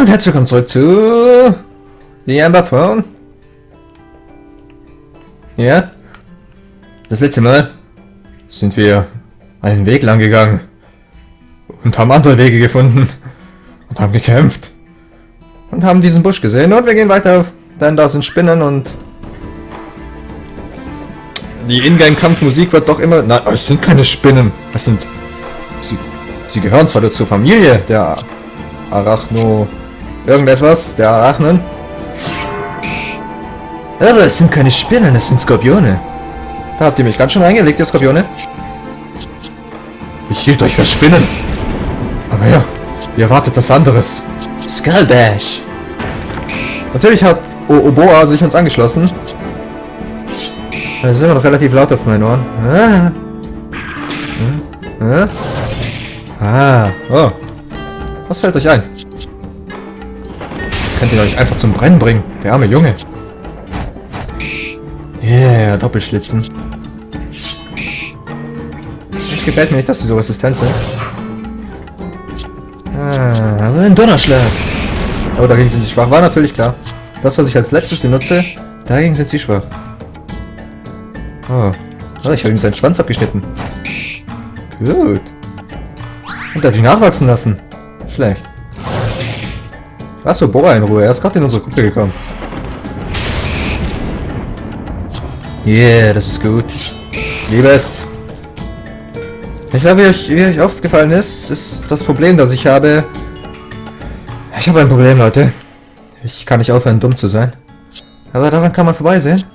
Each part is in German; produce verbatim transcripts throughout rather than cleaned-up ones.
Und herzlich willkommen zurück zu The Amber Throne. Ja, das letzte Mal sind wir einen Weg lang gegangen und haben andere Wege gefunden und haben gekämpft und haben diesen Busch gesehen und wir gehen weiter, denn da sind Spinnen und die Ingame-Kampfmusik wird doch immer... Nein, es sind keine Spinnen, es sind... Sie, sie gehören zwar zur Familie der Arachno... irgendetwas, der Arachnen. Aber es sind keine Spinnen, es sind Skorpione. Da habt ihr mich ganz schön reingelegt, ihr Skorpione. Ich hielt euch für Spinnen. Aber ja, ihr erwartet was anderes. Skullbash. Natürlich hat Oboa sich uns angeschlossen. Da sind wir noch relativ laut auf meinen Ohren. Ah. Hm? Ah. Oh. Was fällt euch ein? Könnt ihr euch einfach zum Brennen bringen, der arme Junge. Yeah, Doppelschlitzen. Es gefällt mir nicht, dass sie so resistent sind. Ah, ein Donnerschlag. Oh, dagegen sind sie schwach. War natürlich klar. Das, was ich als letztes benutze, dagegen sind sie schwach. Oh, oh ich habe ihm seinen Schwanz abgeschnitten. Gut. Und er hat ihn nachwachsen lassen. Schlecht. Lass Oboa in Ruhe, er ist gerade in unsere Gruppe gekommen. Yeah, das ist gut. Ich liebe es. Ich glaube, wie euch, wie euch aufgefallen ist, ist das Problem, das ich habe... Ich habe ein Problem, Leute. Ich kann nicht aufhören, dumm zu sein. Aber daran kann man vorbeisehen.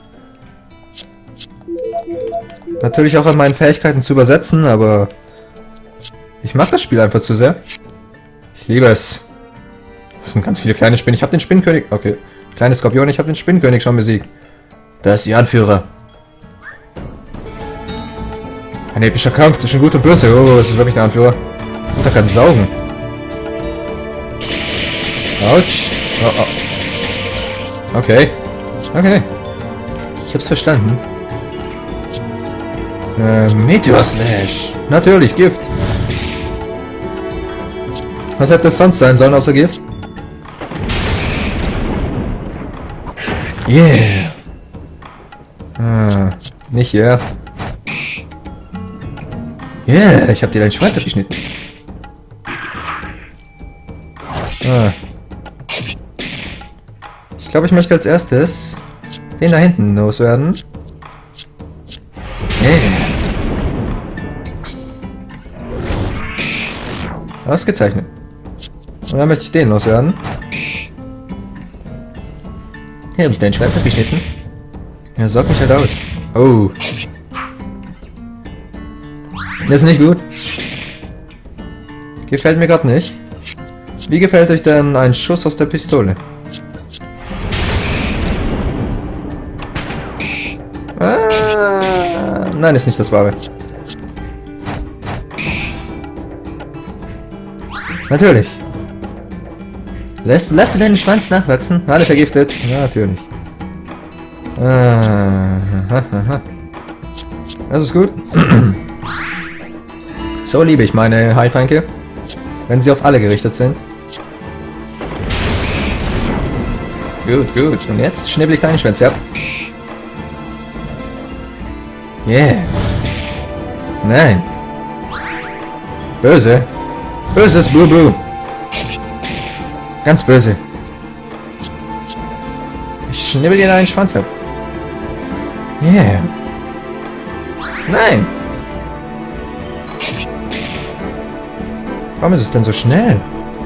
Natürlich auch an meinen Fähigkeiten zu übersetzen, aber... Ich mag das Spiel einfach zu sehr. Ich liebe es. Das sind ganz viele kleine Spinnen. Ich habe den Spinnenkönig... Okay. Kleine Skorpion, ich habe den Spinnenkönig schon besiegt. Da ist die Anführer. Ein epischer Kampf zwischen Gut und Böse. Oh, das ist wirklich der Anführer. Und er kann saugen. Autsch. Oh, oh. Okay. Okay. Ich hab's verstanden. Äh, Meteor Slash. Natürlich, Gift. Was hätte es sonst sein sollen außer Gift? Yeah. Ah, nicht yeah. Yeah, ich hab dir deinen Schwanz abgeschnitten. Ah. Ich glaube, ich möchte als erstes den da hinten loswerden. Yeah. Ausgezeichnet. Und dann möchte ich den loswerden. Hier habe ich deinen Schwanz abgeschnitten. Ja, sorg mich halt aus. Oh. Das ist nicht gut. Gefällt mir gerade nicht. Wie gefällt euch denn ein Schuss aus der Pistole? Ah, nein, ist nicht das Wahre. Natürlich. Lässt, lässt du deinen Schwanz nachwachsen? Alle vergiftet? Ja, natürlich. Ah, aha, aha. Das ist gut. So liebe ich meine Heiltränke, wenn sie auf alle gerichtet sind. Gut, gut. Und jetzt schnibbel ich deine Schwänze ab. Yeah. Nein. Böse. Böses Blue Blue. Ganz böse. Ich schnibbel dir deinen Schwanz ab. Yeah. Nein. Warum ist es denn so schnell?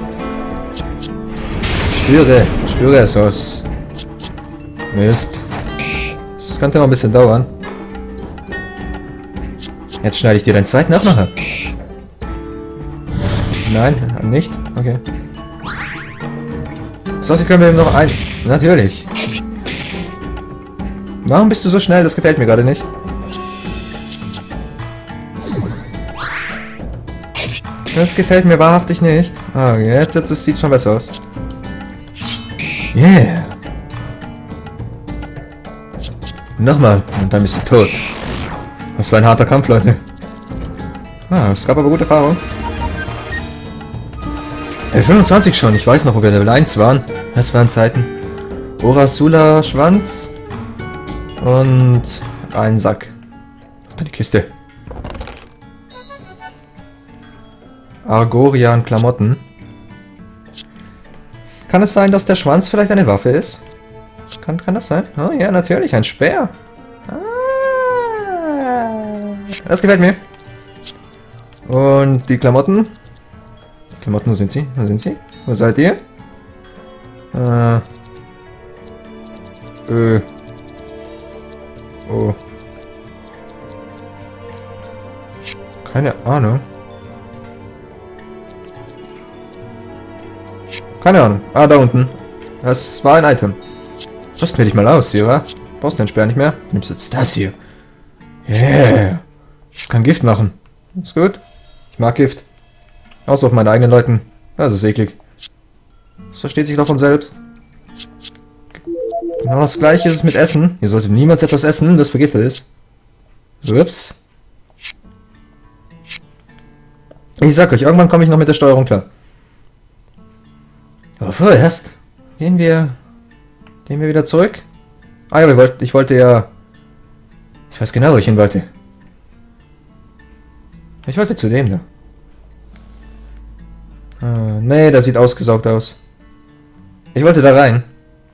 Spüre, spüre es aus. Mist. Das könnte noch ein bisschen dauern. Jetzt schneide ich dir deinen zweiten auch noch ab. Nein, nicht? Okay. So, jetzt können wir ihm noch ein... Natürlich. Warum bist du so schnell? Das gefällt mir gerade nicht. Das gefällt mir wahrhaftig nicht. Ah, jetzt, jetzt es sieht schon besser aus. Yeah. Nochmal. Und dann bist du tot. Das war ein harter Kampf, Leute. Ah, es gab aber gute Erfahrung. Level fünfundzwanzig schon, ich weiß noch, wo wir Level eins waren. Das waren Zeiten. Orasula Schwanz. Und ein Sack. Und dann die Kiste. Argorian Klamotten. Kann es sein, dass der Schwanz vielleicht eine Waffe ist? Kann, kann das sein? Oh ja, natürlich, ein Speer. Ah, das gefällt mir. Und die Klamotten. Klamotten, wo sind sie? Wo sind sie? Wo seid ihr? Äh. Äh. Oh. Keine Ahnung. Keine Ahnung. Ah, da unten. Das war ein Item. Das wähle ich mal aus, Sira. Brauchst den Speer nicht mehr. Du nimmst jetzt das hier. Yeah. Das kann Gift machen. Ist gut. Ich mag Gift. Außer auf meinen eigenen Leuten. Das ist eklig. Das versteht sich doch von selbst. Genau das gleiche ist es mit Essen. Ihr solltet niemals etwas essen, das vergiftet ist. Ups. Ich sag euch, irgendwann komme ich noch mit der Steuerung klar. Aber vorerst gehen wir... Gehen wir wieder zurück? Ah ja, wir wollten, ich wollte ja... Ich weiß genau, wo ich hin wollte. Ich wollte zu dem da. Ah, nee, der sieht ausgesaugt aus. Ich wollte da rein.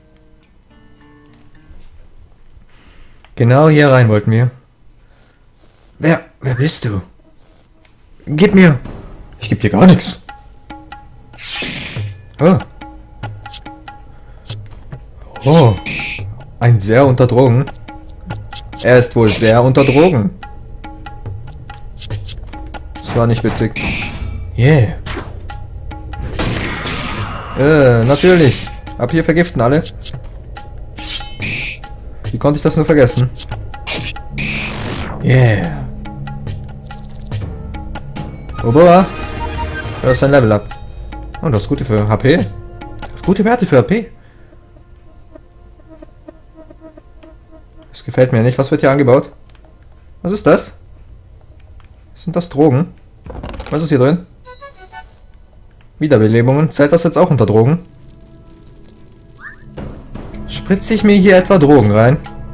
Genau hier rein wollten wir. Wer, wer bist du? Gib mir. Ich geb dir gar nichts. Oh. Oh. Ein sehr unter Drogen. Er ist wohl sehr unter Drogen. Das war nicht witzig. Yeah. Äh, natürlich. Ab hier vergiften alle. Wie konnte ich das nur vergessen? Yeah. Oboa. Das ist ein Level Up. Oh, das ist gut für H P. Gute Werte für H P. Das gefällt mir nicht. Was wird hier angebaut? Was ist das? Sind das Drogen? Was ist hier drin? Wiederbelebungen. Zählt das jetzt auch unter Drogen? Spritze ich mir hier etwa Drogen rein?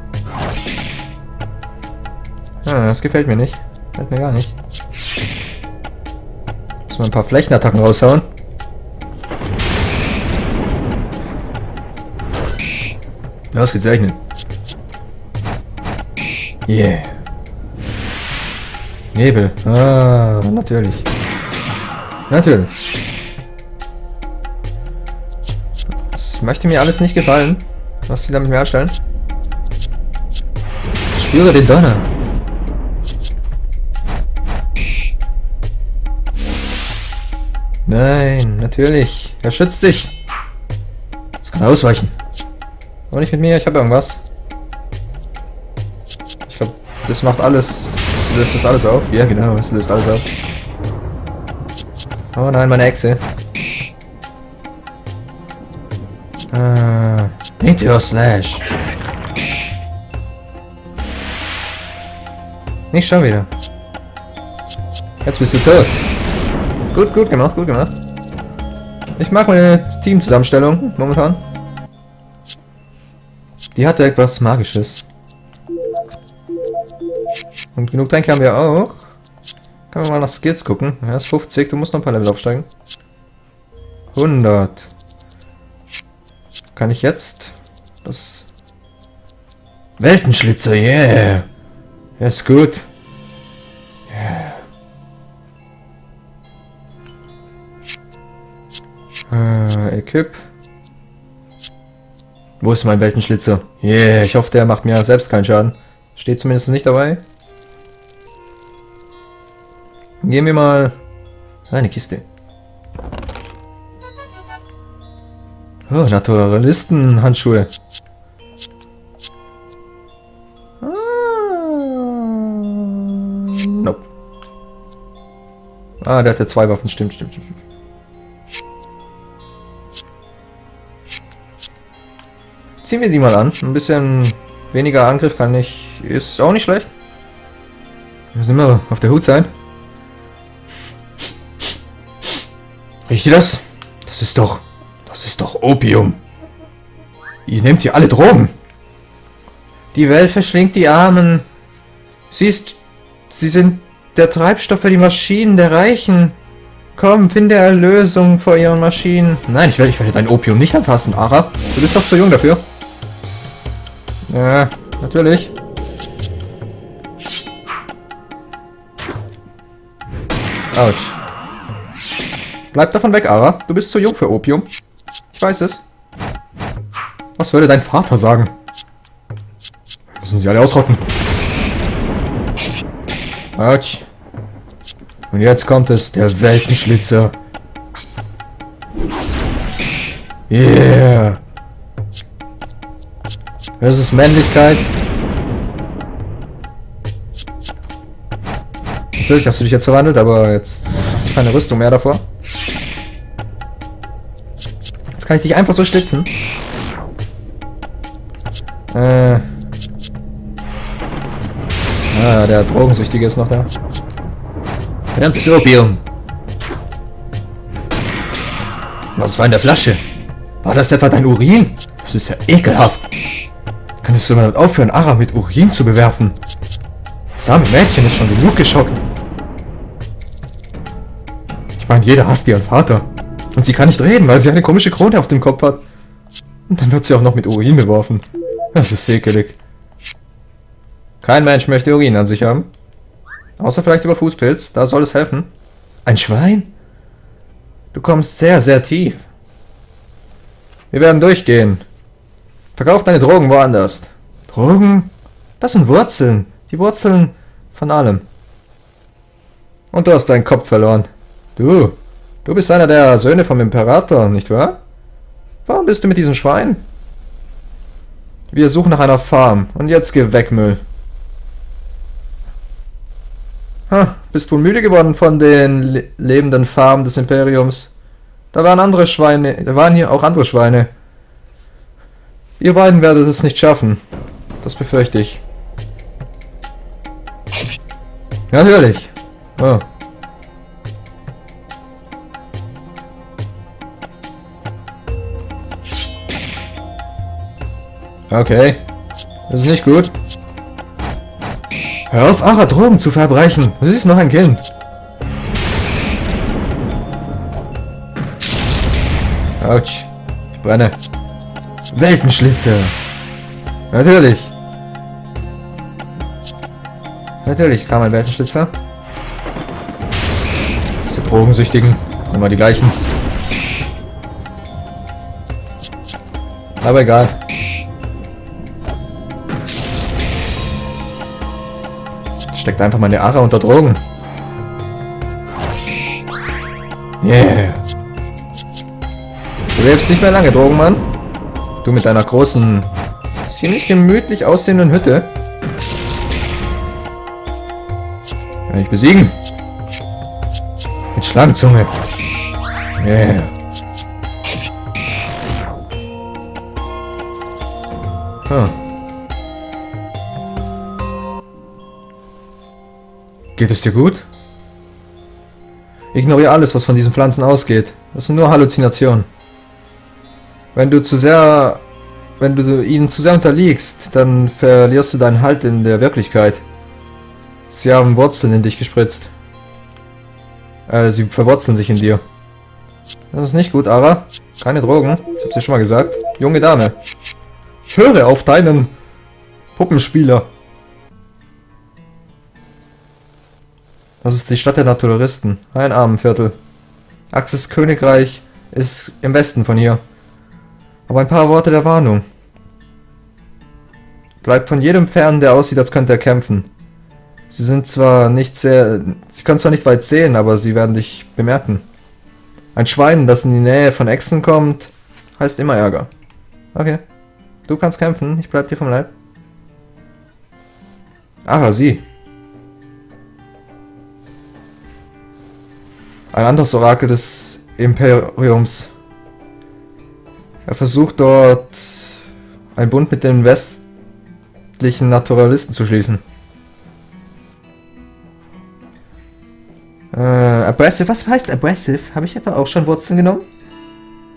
Ah, das gefällt mir nicht. Gefällt mir gar nicht. Muss mal ein paar Flächenattacken raushauen. Ausgezeichnet. Yeah. Nebel. Ah, natürlich. Natürlich. Das möchte mir alles nicht gefallen, was sie damit mir anstellen. Ich spüre den Donner. Nein, natürlich. Er schützt sich. Das kann ausweichen. Aber nicht mit mir, ich habe irgendwas. Ich glaube, das macht alles. Löst das alles auf? Ja, genau, das löst alles auf. Oh nein, meine Echse. Ah, Meteor Slash. Nicht schon wieder. Jetzt bist du tot. Gut, gut gemacht, gut gemacht. Ich mag meine Teamzusammenstellung momentan. Die hatte etwas Magisches. Und genug Tränke haben wir auch. Können wir mal nach Skills gucken. Er ist fünfzig, du musst noch ein paar Level aufsteigen. hundert. Kann ich jetzt das... Weltenschlitzer, yeah! Ja, ist gut. Yeah. Äh, Equip. Wo ist mein Weltenschlitzer? Yeah, ich hoffe, der macht mir selbst keinen Schaden. Steht zumindest nicht dabei. Gehen wir mal... Eine Kiste. Oh, Naturalisten-Handschuhe. Ah, nope. Ah, der hatte zwei Waffen. Stimmt, stimmt, stimmt. Ziehen wir die mal an. Ein bisschen weniger Angriff kann ich... Ist auch nicht schlecht. Wir müssen immer auf der Hut sein. Riecht ihr das? ist doch... Das ist doch Opium. Ihr nehmt hier alle Drogen. Die Welt verschlingt die Armen. Sie ist... Sie sind der Treibstoff für die Maschinen der Reichen. Komm, finde Erlösung vor ihren Maschinen. Nein, ich werde, ich werde dein Opium nicht anfassen, Ara. Du bist doch zu jung dafür. Ja, natürlich. Autsch. Bleib davon weg, Ara. Du bist zu jung für Opium. Ich weiß es. Was würde dein Vater sagen? Wir müssen sie alle ausrotten. Autsch. Und jetzt kommt es, der Weltenschlitzer. Yeah. Das ist Männlichkeit. Natürlich hast du dich jetzt verwandelt, aber jetzt hast du keine Rüstung mehr davor. Jetzt kann ich dich einfach so schlitzen. Äh. Ah, der Drogensüchtige ist noch da. Verdammtes Opium. Was war in der Flasche? War das etwa dein Urin? Das ist ja ekelhaft. Könntest du mal aufhören, Ara mit Urin zu bewerfen? Das arme Mädchen ist schon genug geschockt. Ich meine, jeder hasst ihren Vater. Und sie kann nicht reden, weil sie eine komische Krone auf dem Kopf hat. Und dann wird sie auch noch mit Urin beworfen. Das ist ekelig. Kein Mensch möchte Urin an sich haben. Außer vielleicht über Fußpilz, da soll es helfen. Ein Schwein? Du kommst sehr, sehr tief. Wir werden durchgehen. Verkauf deine Drogen woanders. Drogen? Das sind Wurzeln. Die Wurzeln von allem. Und du hast deinen Kopf verloren. Du, du bist einer der Söhne vom Imperator, nicht wahr? Warum bist du mit diesem Schwein? Wir suchen nach einer Farm. Und jetzt geh weg, Müll. Ha, bist wohl müde geworden von den le lebenden Farmen des Imperiums. Da waren andere Schweine, da waren hier auch andere Schweine. Ihr beiden werdet es nicht schaffen. Das befürchte ich. Natürlich. Oh. Okay. Das ist nicht gut. Hör auf, Ara Drogen zu verbrechen. Sie ist noch ein Kind. Autsch. Ich brenne. Weltenschlitze. Natürlich. Natürlich kam ein Weltenschlitzer. Diese Drogensüchtigen. Immer die gleichen. Aber egal. Steckt einfach meine Ara unter Drogen. Yeah. Du lebst nicht mehr lange, Drogenmann. Du mit deiner großen, ziemlich gemütlich aussehenden Hütte. Kann ich besiegen. Mit Schlangenzunge. Yeah. Huh. Geht es dir gut? Ignoriere alles, was von diesen Pflanzen ausgeht. Das sind nur Halluzinationen. Wenn du zu sehr, wenn du ihnen zu sehr unterliegst, dann verlierst du deinen Halt in der Wirklichkeit. Sie haben Wurzeln in dich gespritzt. Äh, sie verwurzeln sich in dir. Das ist nicht gut, Ara. Keine Drogen. Ich hab's dir schon mal gesagt. Junge Dame. Ich höre auf deinen Puppenspieler. Das ist die Stadt der Naturalisten. Ein Armenviertel. Axis Königreich ist im Westen von hier. Aber ein paar Worte der Warnung. Bleibt von jedem fern, der aussieht, als könnte er kämpfen. Sie sind zwar nicht sehr... Sie können zwar nicht weit sehen, aber sie werden dich bemerken. Ein Schwein, das in die Nähe von Echsen kommt, heißt immer Ärger. Okay. Du kannst kämpfen, ich bleib dir vom Leib. Aha, sie. Ein anderes Orakel des Imperiums. Er versucht dort einen Bund mit den westlichen Naturalisten zu schließen. Äh, Abrasive, was heißt Abrasive? Habe ich etwa auch schon Wurzeln genommen?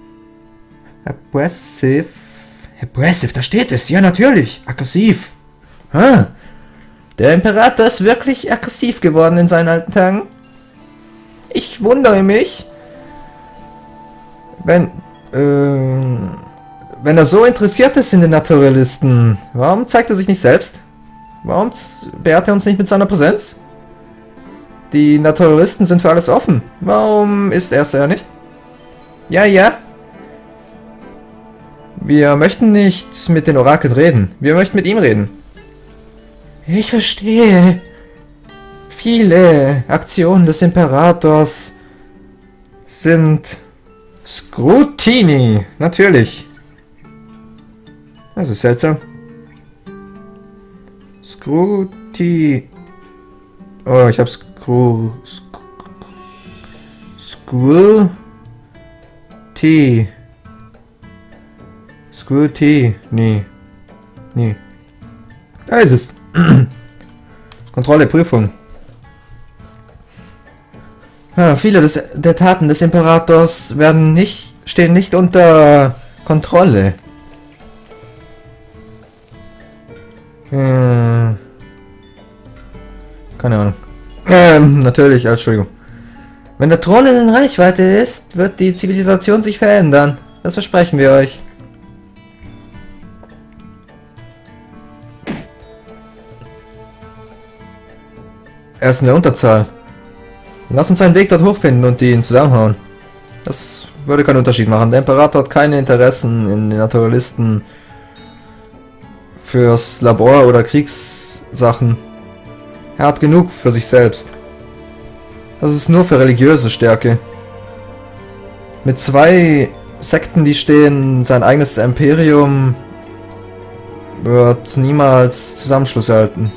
Abrasive. Abrasive, da steht es. Ja, natürlich. Aggressiv. Ah. Der Imperator ist wirklich aggressiv geworden in seinen alten Tagen. Ich wundere mich, wenn, äh, wenn er so interessiert ist in den Naturalisten. Warum zeigt er sich nicht selbst? Warum beehrt er uns nicht mit seiner Präsenz? Die Naturalisten sind für alles offen. Warum ist er es ja nicht? Ja, ja. Wir möchten nicht mit den Orakeln reden. Wir möchten mit ihm reden. Ich verstehe. Viele Aktionen des Imperators sind Scrutini. Natürlich. Das ist seltsam. Scruti. Oh, ich hab's. Scru. Scruti. Scruti. Nee. Nee. Da ist es. Kontrolle, Prüfung. Ja, viele des, der Taten des Imperators werden nicht, stehen nicht unter Kontrolle. Äh, keine Ahnung. Ähm, natürlich, Entschuldigung. Wenn der Thron in Reichweite ist, wird die Zivilisation sich verändern. Das versprechen wir euch. Er ist in der Unterzahl. Lass uns einen Weg dort hochfinden und ihn zusammenhauen. Das würde keinen Unterschied machen. Der Imperator hat keine Interessen in den Naturalisten fürs Labor oder Kriegssachen. Er hat genug für sich selbst. Das ist nur für religiöse Stärke. Mit zwei Sekten, die stehen, sein eigenes Imperium wird niemals Zusammenschluss erhalten.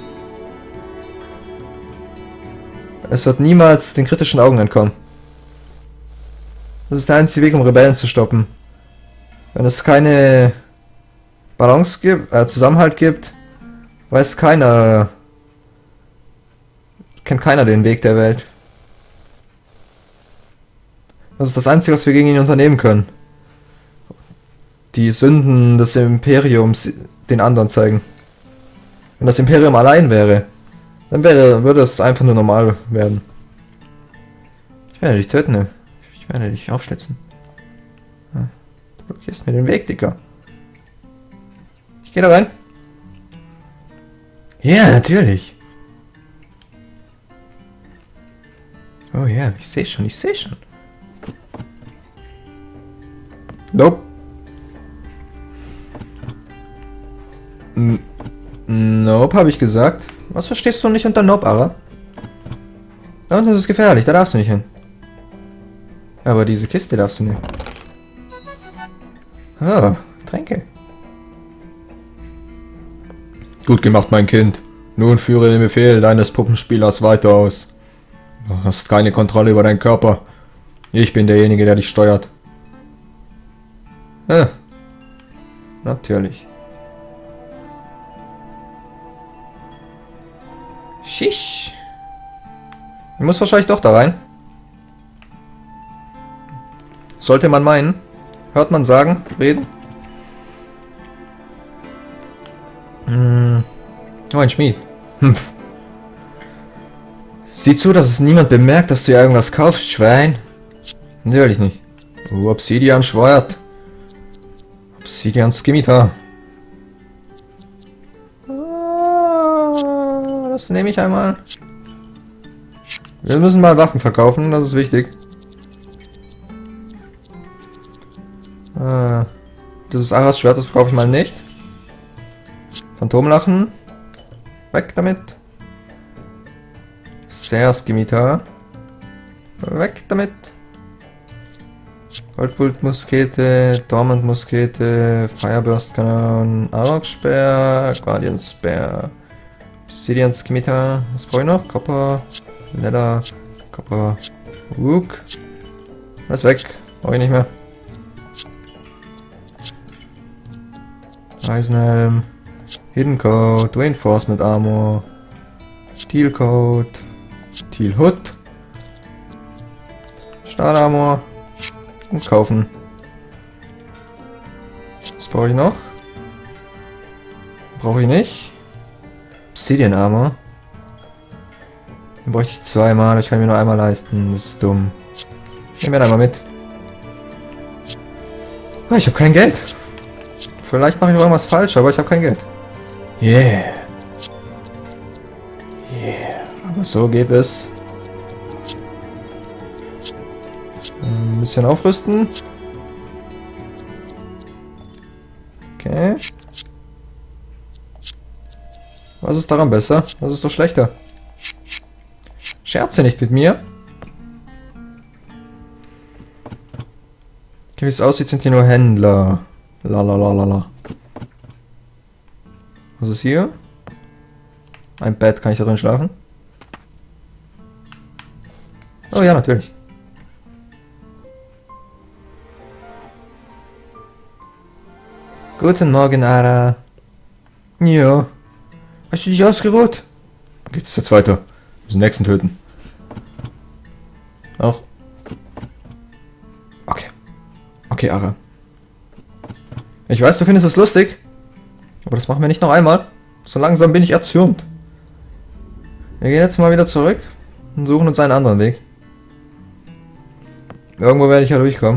Es wird niemals den kritischen Augen entkommen. Das ist der einzige Weg, um Rebellen zu stoppen. Wenn es keine Balance gibt, äh, Zusammenhalt gibt, weiß keiner, kennt keiner den Weg der Welt. Das ist das Einzige, was wir gegen ihn unternehmen können. Die Sünden des Imperiums den anderen zeigen. Wenn das Imperium allein wäre, dann wäre, würde es einfach nur normal werden. Ich werde dich töten, ne? Ich werde dich aufschlitzen. Du blockierst mir den Weg, Dicker. Ich gehe da rein. Ja, natürlich. Oh ja, ich sehe schon, ich sehe schon. Nope. N nope, habe ich gesagt. Was verstehst du nicht unter Nope, Ara? Da unten ist es gefährlich, da darfst du nicht hin. Aber diese Kiste darfst du nicht. Oh, Tränke. Gut gemacht, mein Kind. Nun führe den Befehl deines Puppenspielers weiter aus. Du hast keine Kontrolle über deinen Körper. Ich bin derjenige, der dich steuert. Ah, natürlich. Schisch. Ich muss wahrscheinlich doch da rein. Sollte man meinen. Hört man sagen, reden. Hm. Oh, ein Schmied. Hm. Sieh zu, dass es niemand bemerkt, dass du ja irgendwas kaufst, Schwein. Natürlich nicht. Oh, Obsidian Schwert. Obsidian Skimitar. Oh, das nehme ich einmal. Wir müssen mal Waffen verkaufen, das ist wichtig. Ah, dieses Aras Schwert, das verkaufe ich mal nicht. Phantomlachen. Weg damit. Sehr Skimitar. Weg damit. Goldbolt-Muskete, Dormant-Muskete, Fireburst-Kanon, Arok-Speer, Guardian-Speer, Obsidian-Skimitar. Was brauche ich noch? Copper, Leather, Copper, Rook. Alles weg. Brauche ich nicht mehr. Eisenhelm, Hidden Coat, Reinforcement Armor, Steel Coat, Steel Hood, Stahlarmor und kaufen. Was brauche ich noch? Brauche ich nicht. Obsidian Armor. Den bräuchte ich zweimal, ich kann mir nur einmal leisten. Das ist dumm. Ich nehme mir einmal mit. Ah, ich habe kein Geld. Vielleicht mache ich noch irgendwas falsch, aber ich habe kein Geld. Yeah. Yeah. Aber so geht es. Ein bisschen aufrüsten. Okay. Was ist daran besser? Was ist doch schlechter? Scherze nicht mit mir. Okay, wie es aussieht, sind hier nur Händler. Lalalala. Was ist hier? Ein Bett, kann ich da drin schlafen? Oh ja, natürlich. Guten Morgen, Ara. Ja. Hast du dich ausgeruht? Geht es jetzt weiter? Wir müssen den nächsten töten. Auch. Okay. Okay, Ara. Ich weiß, du findest es lustig. Aber das machen wir nicht noch einmal. So langsam bin ich erzürnt. Wir gehen jetzt mal wieder zurück und suchen uns einen anderen Weg. Irgendwo werde ich ja durchkommen.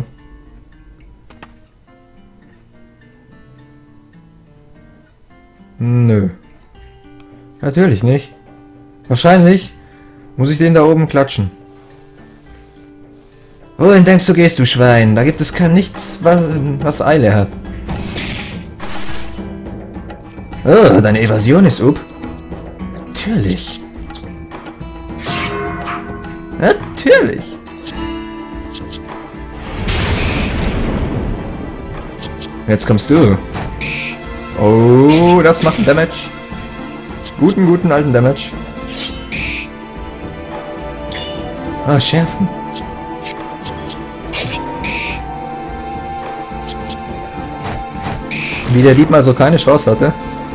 Nö. Natürlich nicht. Wahrscheinlich muss ich den da oben klatschen. Wohin denkst du gehst, du Schwein? Da gibt es kein nichts, was, was Eile hat. Oh, deine Evasion ist up. Natürlich. Natürlich. Jetzt kommst du. Oh, das macht Damage. Guten, guten alten Damage. Ah, schärfen. Wie der Dieb mal so keine Chance hatte.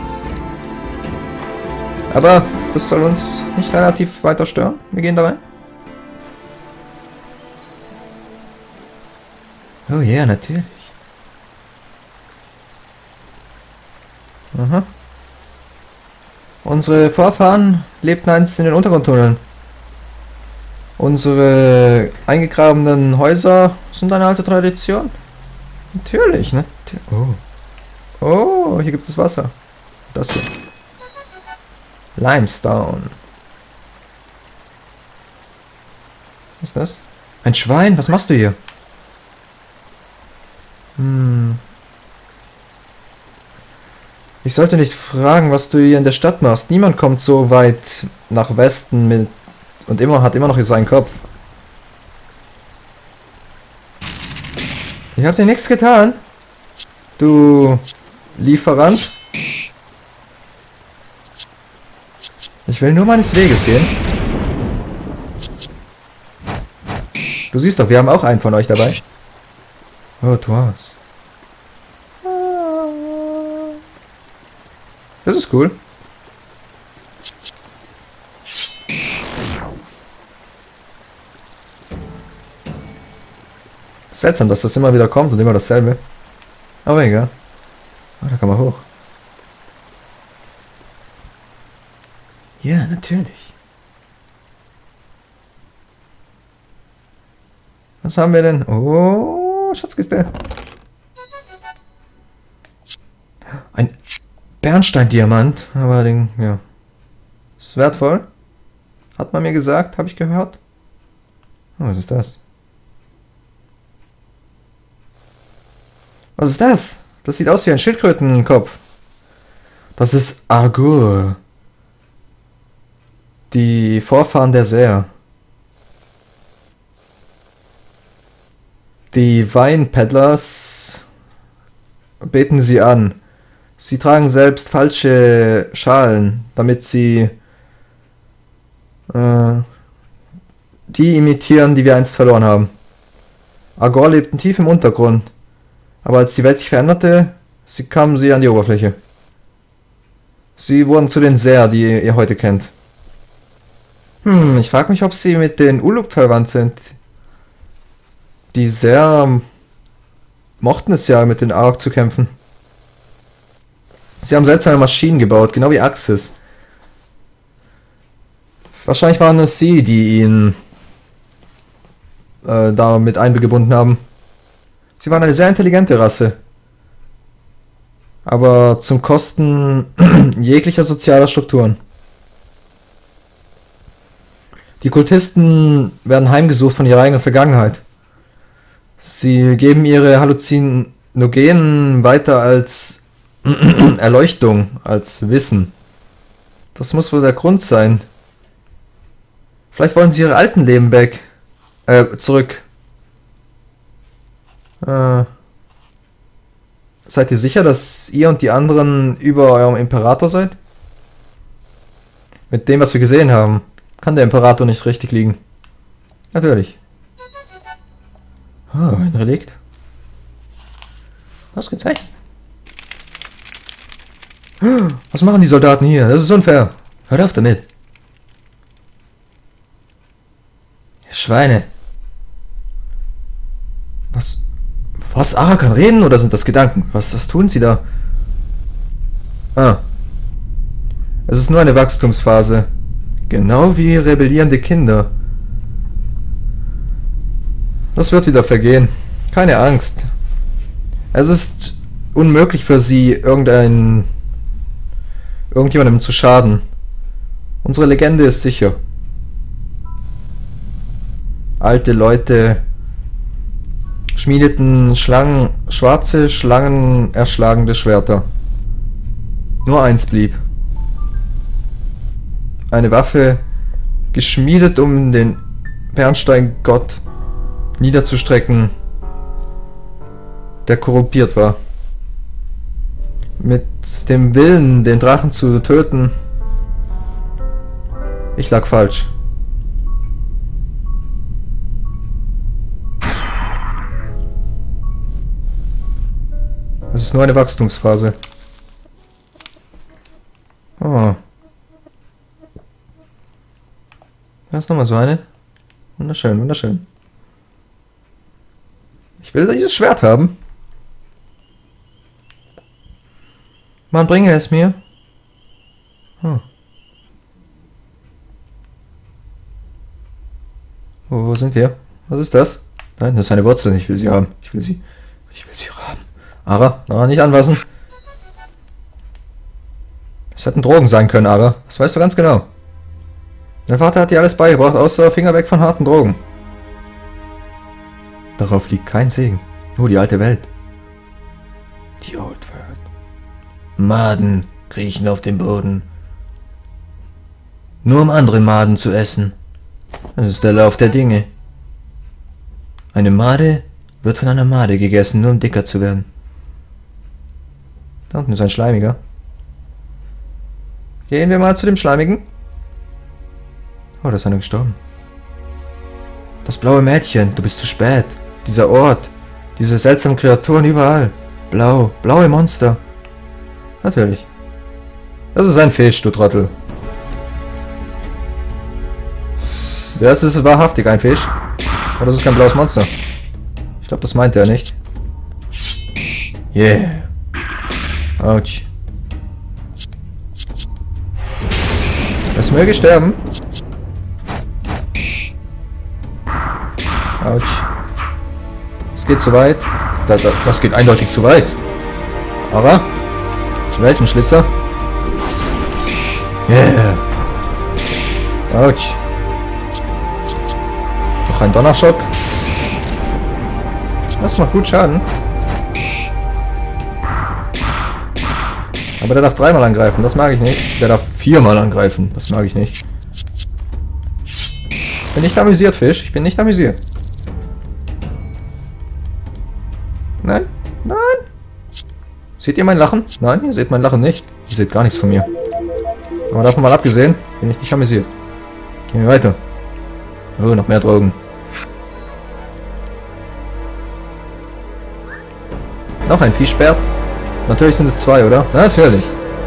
Aber das soll uns nicht relativ weiter stören. Wir gehen da rein. Oh ja, natürlich. Aha. Unsere Vorfahren lebten einst in den Untergrundtunneln. Unsere eingegrabenen Häuser sind eine alte Tradition. Natürlich, ne? Oh. Oh, hier gibt es Wasser. Das hier. Limestone. Was ist das? Ein Schwein? Was machst du hier? Hm. Ich sollte nicht fragen, was du hier in der Stadt machst. Niemand kommt so weit nach Westen mit und immer hat immer noch seinen Kopf. Ich hab dir nichts getan. Du Lieferant. Ich will nur meines Weges gehen. Du siehst doch, wir haben auch einen von euch dabei. Oh, du hast. Das ist cool. Seltsam, dass das immer wieder kommt und immer dasselbe. Aber egal. Oh, da kann man hoch. Ja, natürlich. Was haben wir denn? Oh, Schatzkiste. Ein Bernsteindiamant. Aber den, ja. Ist wertvoll. Hat man mir gesagt, habe ich gehört. Oh, was ist das? Was ist das? Das sieht aus wie ein Schildkrötenkopf. Das ist Argur. Die Vorfahren der Seher. Die Weinpeddlers beten sie an. Sie tragen selbst falsche Schalen, damit sie äh, die imitieren, die wir einst verloren haben. Argur lebten tief im Untergrund. Aber als die Welt sich veränderte, sie kamen sie an die Oberfläche. Sie wurden zu den Seher, die ihr heute kennt. Hm, ich frage mich, ob sie mit den Uluk verwandt sind. Die Seher mochten es ja, mit den Ark zu kämpfen. Sie haben seltsame Maschinen gebaut, genau wie Axis. Wahrscheinlich waren es sie, die ihn äh, da mit eingebunden haben. Sie waren eine sehr intelligente Rasse. Aber zum Kosten jeglicher sozialer Strukturen. Die Kultisten werden heimgesucht von ihrer eigenen Vergangenheit. Sie geben ihre Halluzinogenen weiter als Erleuchtung, als Wissen. Das muss wohl der Grund sein. Vielleicht wollen sie ihre alten Leben weg. Äh, zurück. Äh, seid ihr sicher, dass ihr und die anderen über eurem Imperator seid? Mit dem, was wir gesehen haben, kann der Imperator nicht richtig liegen. Natürlich. Oh, ein Relikt. Was gezeigt? Was machen die Soldaten hier? Das ist unfair. Hört auf damit. Schweine. Was? Was? Ara kann reden oder sind das Gedanken? Was, was tun sie da? Ah. Es ist nur eine Wachstumsphase. Genau wie rebellierende Kinder. Das wird wieder vergehen. Keine Angst. Es ist unmöglich für sie, irgendein, irgendjemandem zu schaden. Unsere Legende ist sicher. Alte Leute schmiedeten Schlangen, schwarze Schlangen erschlagende Schwerter. Nur eins blieb. Eine Waffe, geschmiedet, um den Bernsteingott niederzustrecken, der korrumpiert war. Mit dem Willen, den Drachen zu töten. Ich lag falsch. Es ist nur eine Wachstumsphase. Oh. Da ist nochmal so eine. Wunderschön, wunderschön. Ich will dieses Schwert haben. Man bringe es mir. Oh. Wo, wo sind wir? Was ist das? Nein, das ist eine Wurzel. Ich will sie haben. Ich will sie. Ich will sie haben. Ara, na, nicht anfassen. Das hätten Drogen sein können, Ara. Das weißt du ganz genau. Dein Vater hat dir alles beigebracht, außer Finger weg von harten Drogen. Darauf liegt kein Segen. Nur die alte Welt. Die Old World. Maden kriechen auf dem Boden. Nur um andere Maden zu essen. Das ist der Lauf der Dinge. Eine Made wird von einer Made gegessen, nur um dicker zu werden. Da unten ist ein Schleimiger. Gehen wir mal zu dem Schleimigen. Oh, da ist einer gestorben. Das blaue Mädchen, du bist zu spät. Dieser Ort, diese seltsamen Kreaturen überall. Blau, blaue Monster. Natürlich. Das ist ein Fisch, du Trottel. Das ist wahrhaftig ein Fisch. Oder das ist kein blaues Monster. Ich glaube, das meint er nicht. Yeah. Autsch. Es möge sterben. Autsch. Es geht zu weit. Da, da, das geht eindeutig zu weit. Aber welchen Schlitzer? Yeah. Autsch. Noch ein Donnerschock. Das macht gut Schaden. Aber der darf dreimal angreifen, das mag ich nicht. Der darf viermal angreifen, das mag ich nicht. Ich bin nicht amüsiert, Fisch. Ich bin nicht amüsiert. Nein, nein. Seht ihr mein Lachen? Nein, ihr seht mein Lachen nicht. Ihr seht gar nichts von mir. Aber davon mal abgesehen, bin ich nicht amüsiert. Gehen wir weiter. Oh, noch mehr Drogen. Noch ein Fischbert. Natürlich sind es zwei, oder? Natürlich.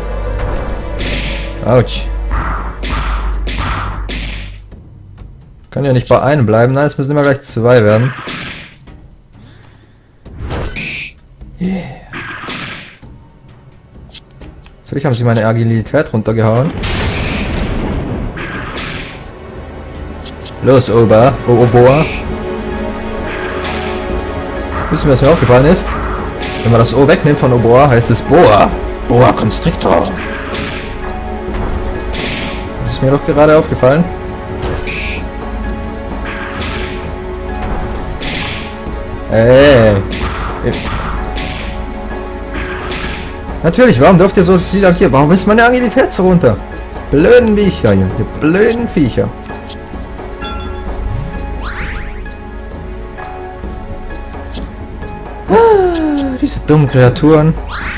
Autsch. Kann ja nicht bei einem bleiben. Nein, es müssen immer gleich zwei werden. Yeah. Natürlich haben sie meine Agilität runtergehauen. Los, Ober, oh, Oboa. Wissen wir, was mir aufgefallen ist? Wenn man das O wegnimmt von Oboa, heißt es Boa. Boa Constrictor. Das ist mir doch gerade aufgefallen. Ey. Natürlich, warum dürft ihr so viel hier? Warum ist meine Agilität so runter? Blöden Viecher hier. Ihr blöden Viecher. Ah, diese dummen Kreaturen.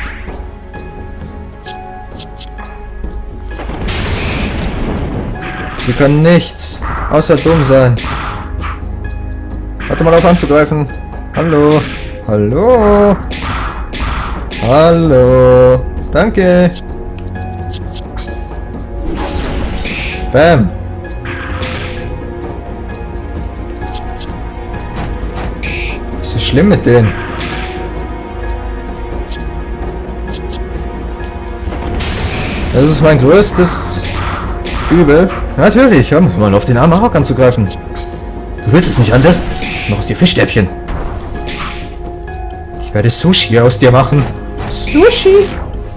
Sie können nichts außer dumm sein. Warte mal auf anzugreifen. Hallo. Hallo. Hallo. Danke. Bam. Was ist schlimm mit denen? Das ist mein größtes Übel. Natürlich, hör mal auf den armen Marok anzugreifen. Du willst es nicht anders? Ich mach aus dir Fischstäbchen. Ich werde Sushi aus dir machen. Sushi?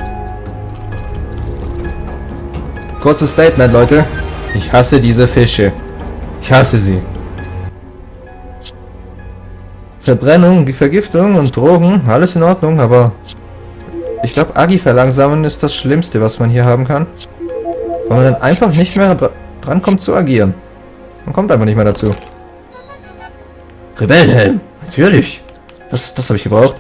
Kurzes Statement, Leute. Ich hasse diese Fische. Ich hasse sie. Verbrennung, die Vergiftung und Drogen, alles in Ordnung, aber ich glaube, Agi verlangsamen ist das Schlimmste, was man hier haben kann. Weil man dann einfach nicht mehr dran kommt zu agieren. Man kommt einfach nicht mehr dazu. Rebellenhelm! Natürlich! Das, das habe ich gebraucht.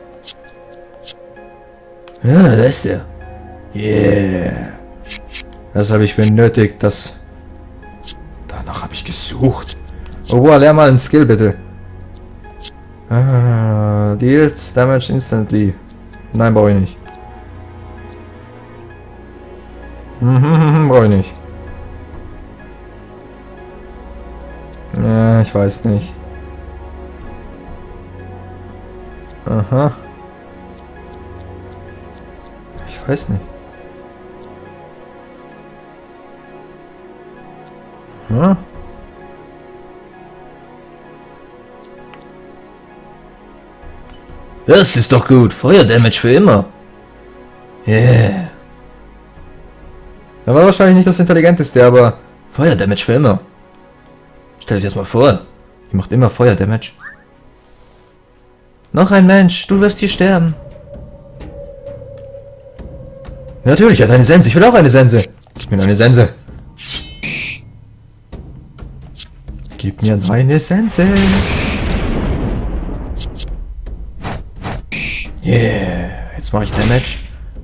Ja, da ist er. Yeah! Das habe ich benötigt, das... Danach habe ich gesucht. Oh, boah, lern mal einen Skill, bitte. Ah, deals damage instantly. Nein, brauche ich nicht. Mhm, brauche ich nicht. Ja, ich weiß nicht. Aha. Ich weiß nicht. Hm? Das ist doch gut. Feuerdamage für immer. Yeah. Er war wahrscheinlich nicht das Intelligenteste, aber Feuerdamage für immer. Stell dir das mal vor. Die macht immer Feuerdamage. Noch ein Mensch. Du wirst hier sterben. Natürlich, er hat eine Sense. Ich will auch eine Sense. Gib mir eine Sense. Gib mir eine Sense. Yeah. Jetzt mache ich Damage.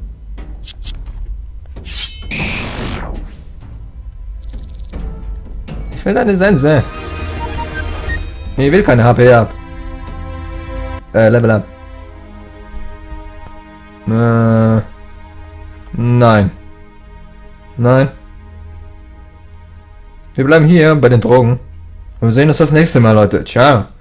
Ich will eine Sense. Nee, ich will keine H P ab. Äh, Level up. Äh. Nein. Nein. Wir bleiben hier bei den Drogen. Und wir sehen uns das nächste Mal, Leute. Ciao.